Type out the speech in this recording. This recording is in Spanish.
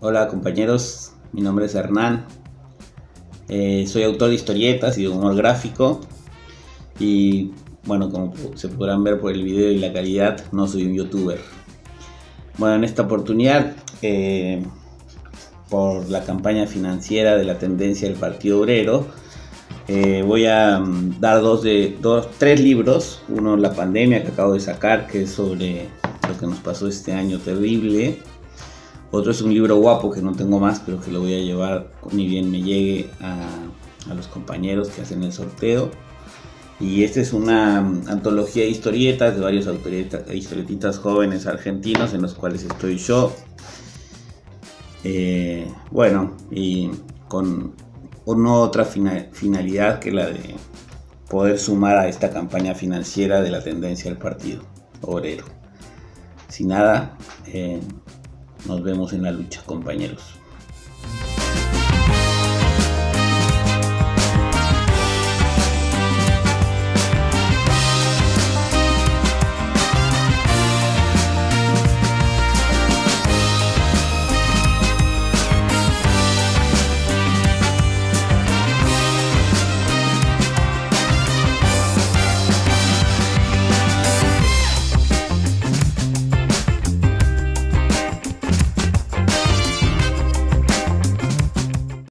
Hola compañeros, mi nombre es Hernán, soy autor de historietas y de humor gráfico y bueno, como se podrán ver por el video y la calidad, no soy un youtuber. Bueno, en esta oportunidad, por la campaña financiera de la tendencia del Partido Obrero, voy a dar tres libros. Uno, La pandemia, que acabo de sacar, que es sobre lo que nos pasó este año terrible. Otro es un libro guapo que no tengo más, pero que lo voy a llevar ni bien me llegue a los compañeros que hacen el sorteo. Y esta es una antología de historietas de varios historietistas jóvenes argentinos, en los cuales estoy yo. Bueno, y con una otra finalidad, que la de poder sumar a esta campaña financiera de la tendencia del Partido Obrero. Sin nada, nos vemos en la lucha, compañeros.